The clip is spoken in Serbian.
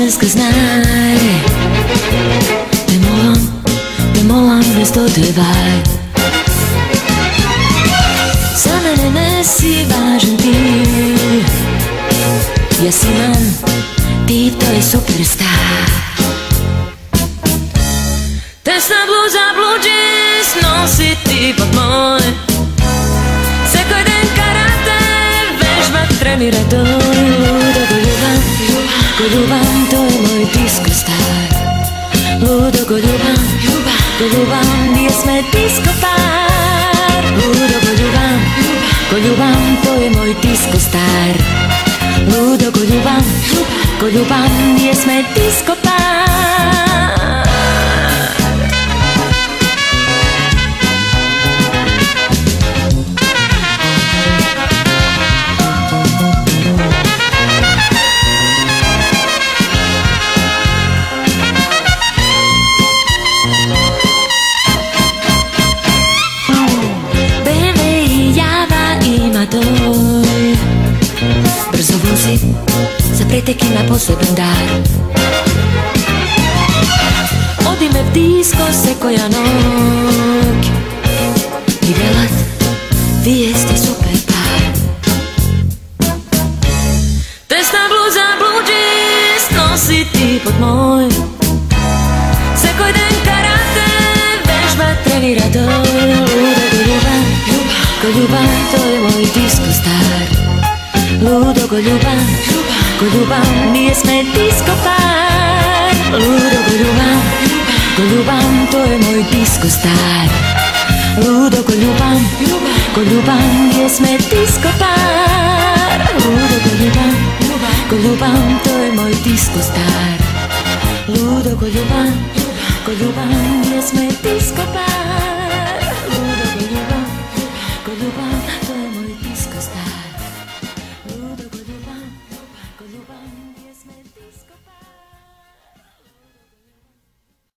dneska znaj, nemolam mjesto tevaj. Za mene ne si važan ti, ja si man, ti to je superstar. Tesna bluza, blue jeans nosi ti pod moj. Sekoj den karate, vežba, trenira to. Ludo ko ljubam, to je moj disco star. Ludo ko ljubam, pjesme disco par. Ludo ko ljubam, to je moj disco star. Ludo ko ljubam, pjesme disco par. Brzo vozi, za pretek ima poseban dar. Odi me v disko Sekoja nog i velat, vi ste super par. Tesna bluza, blue jeans nosi ti pod moj. Sekoj den karate, vežba, trenira to. Ko ljubam, to je moj disco star. Ludo ko ljubam, pjesme disco par. Ludo ko ljubam, to je moj disco star. Ludo ko ljubam, pjesme disco par. Ludo ko ljubam, to je moj disco star. Ludo ko ljubam, pjesme disco par.